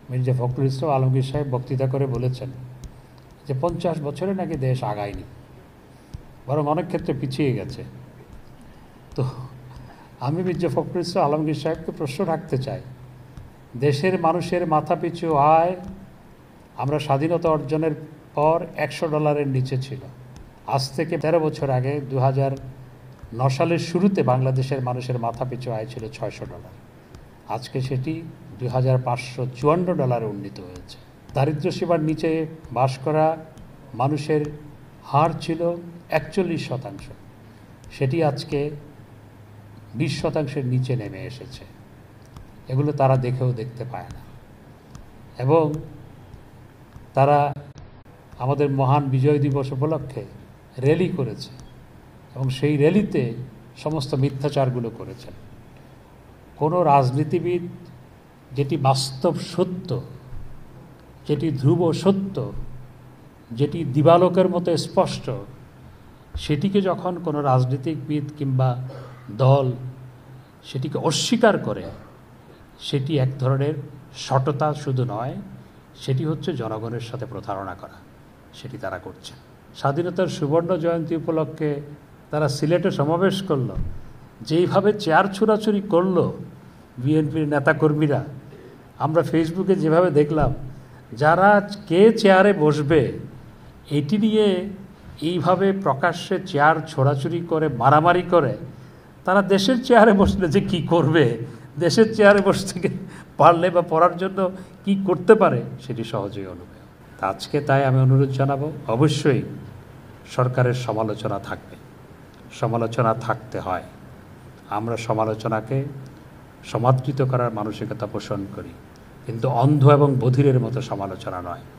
মির্জা ফখরুল ইসলাম আলমগীর সাহেব বক্তৃতা করে বলেছেন যে 50 বছরে নাকি দেশ আগায়নি, বরং অনেক ক্ষেত্রে পিছিয়ে গেছে। তো আমি মির্জা ফখরুল ইসলাম আলমগীর সাহেবকে প্রশ্ন রাখতে চাই, দেশের মানুষের মাথাপিছু আয় আমরা স্বাধীনতা অর্জনের পর $100 নিচে ছিল। আজ থেকে 13 বছর আগে 2009 সালের শুরুতে বাংলাদেশের মানুষের মাথাপিছু আয় ছিল $600। আজকে সেটি $2554 উন্নীত হয়েছে। দারিদ্র্যসীমার নিচে বাস করা মানুষের হার ছিল 41%, সেটি আজকে 20%-এর নিচে নেমে এসেছে। এগুলো তারা দেখেও দেখতে পায় না। এবং তারা আমাদের মহান বিজয় দিবস উপলক্ষে র্যালি করেছে এবং সেই র্যালিতে সমস্ত মিথ্যাচারগুলো করেছেন। কোনো রাজনীতিবিদ যেটি বাস্তব সত্য, যেটি ধ্রুব সত্য, যেটি দিবালোকের মতো স্পষ্ট, সেটিকে যখন কোনো রাজনীতিবিদ কিংবা দল সেটিকে অস্বীকার করে, সেটি এক ধরনের সততা শুধু নয়, সেটি হচ্ছে জনগণের সাথে প্রতারণা করা। সেটি তারা করছে। স্বাধীনতার সুবর্ণ জয়ন্তী উপলক্ষে তারা সিলেটে সমাবেশ করলো, যেইভাবে চেয়ার ছোড়াছুড়ি করলো বিএনপির নেতাকর্মীরা, আমরা ফেসবুকে যেভাবে দেখলাম, যারা কে চেয়ারে বসবে এটি নিয়ে এইভাবে প্রকাশ্যে চেয়ার ছোড়াছুড়ি করে মারামারি করে, তারা দেশের চেয়ারে বসলে যে কি করবে, দেশের চেয়ারে বসতে পারলে বা পড়ার জন্য কি করতে পারে, সেটি সহজেই অনুভব। আজকে তাই আমি অনুরোধ জানাবো, অবশ্যই সরকারের সমালোচনা থাকবে, সমালোচনা থাকতে হয়। আমরা সমালোচনাকে সমাদৃত করার মানসিকতা পোষণ করি, কিন্তু অন্ধ এবং বধিরের মতো সমালোচনা নয়।